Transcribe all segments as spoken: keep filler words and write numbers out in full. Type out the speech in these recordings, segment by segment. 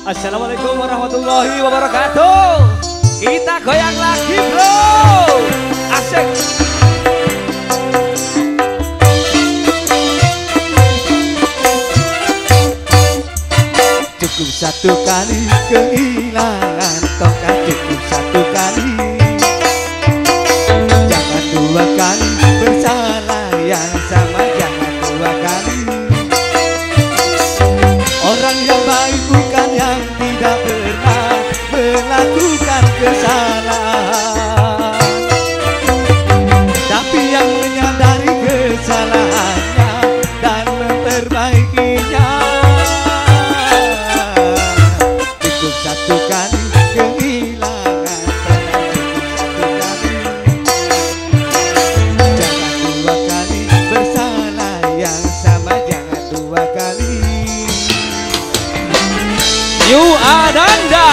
Assalamualaikum warahmatullahi wabarakatuh. Kita goyang lagi bro. Asik. Cukup satu kali kehilangan tongkat, cukup satu kali. Jangan dua kali bersalah yang sama, jangan dua kali. Orang yang baik bukan yang tidak pernah melakukan kesalahan, tapi yang menyadari kesalahannya dan memperbaikinya. Cukup satu kali kehilangan tongkat, cukup satu kali. Jangan dua kali bersalah yang sama, jangan dua kali. Yu Adanda.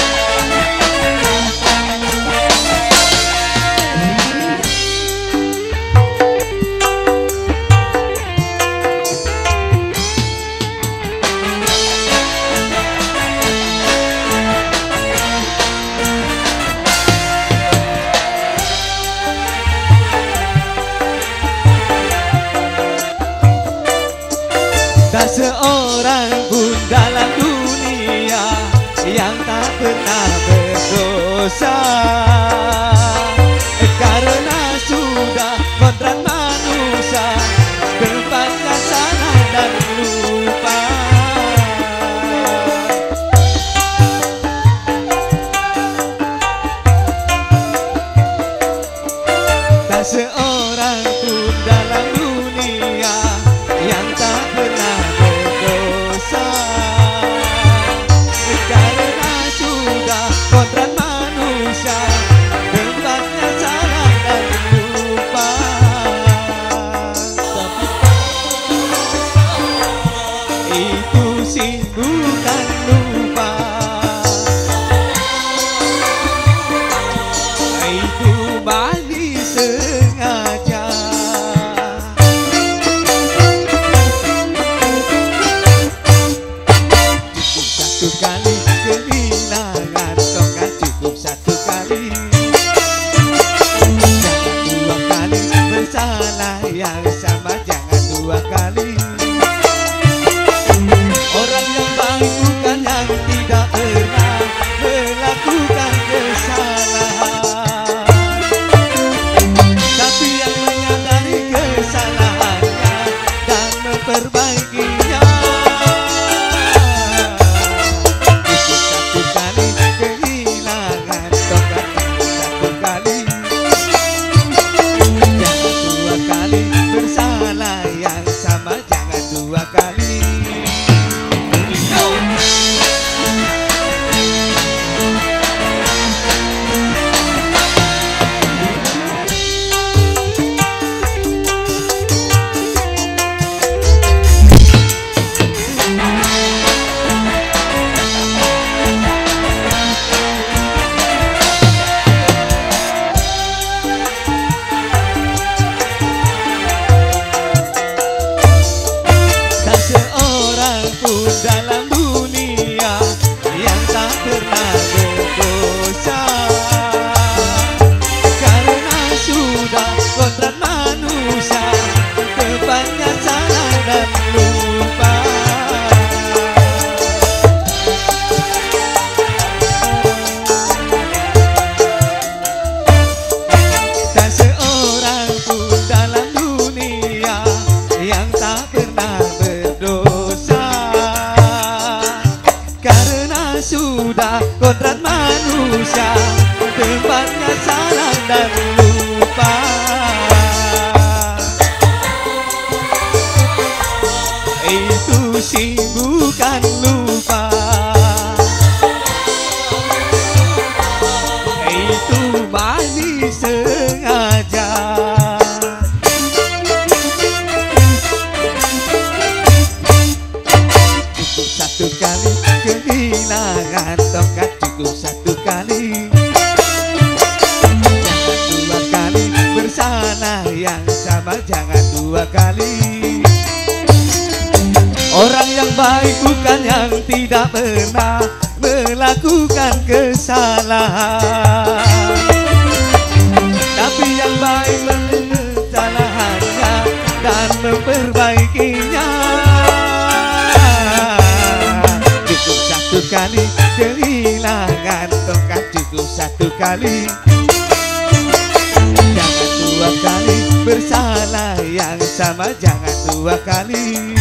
Tak seorang pun dalam dunia yang tak pernah berdosa, karena sudah kodrat manusia tempatnya salah dan lupa. Tak seorang pun dalam dunia yang tak pernah berdosa, karena sudah kodrat manusia tempatnya salah dan lupa. Itu sih bukan lupa, itu balik sengaja. Satu kali kehilangan tongkat, cukup satu kali. Jangan dua kali bersalah yang sama, jangan dua kali. Orang yang baik bukan yang tidak pernah melakukan kesalahan, tapi yang menyadari kesalahannya dan memperbaikinya. Bersalah yang sama, jangan dua kali. Dalam dunia yang tak pernah berdosa, karena sudah kodrat manusia tempatnya salah dan lupa. Tak seorang pun dalam dunia yang tak pernah berdosa, karena sudah kodrat manusia tempatnya salah dan lupa. Itu sih bukan lupa, itu balik sengaja. Cukup satu kali kehilangan tongkat, cukup satu kali. Jangan dua kali bersalah yang sama, jangan dua kali. Orang yang baik bukan yang tidak pernah melakukan kesalahan. Tapi yang baik mengenal kesalahannya dan memperbaikinya. Cukup satu kali kehilangan tongkat, cukup satu kali. Jangan dua kali bersalah yang sama, jangan dua kali.